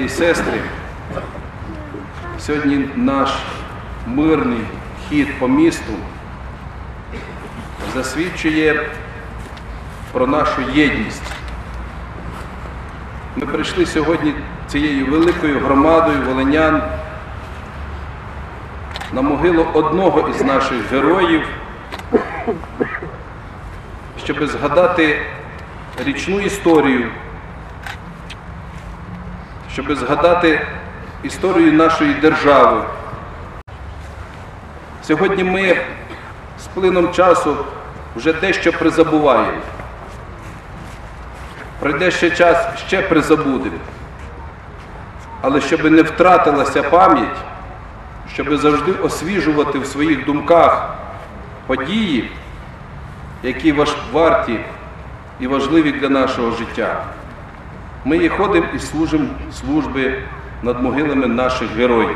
і сестри, сьогодні наш мирний хід по місту засвідчує про нашу єдність. Ми прийшли сьогодні цією великою громадою волинян на могилу одного із наших героїв, щоб згадати річну історію, щоб згадати історію нашої держави. Сьогодні ми з плином часу вже дещо призабуваємо. Пройде ще час, ще призабудемо. Але щоб не втратилася пам'ять, щоб завжди освіжувати в своїх думках події, які варті і важливі для нашого життя, ми і ходимо і служимо служби над могилами наших героїв.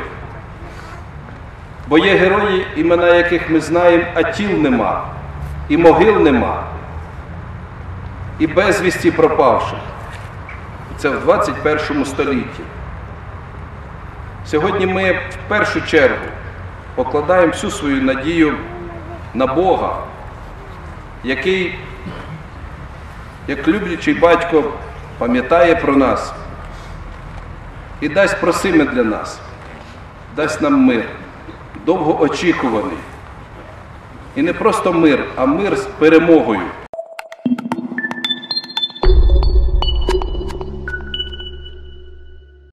Бо є герої, імена яких ми знаємо, а тіл нема, і могил нема, і безвісті пропавших. Це в 21 столітті. Сьогодні ми в першу чергу покладаємо всю свою надію на Бога, який, як люблячий батько, пам'ятає про нас і дасть просиме для нас, дасть нам мир, довгоочікуваний. І не просто мир, а мир з перемогою.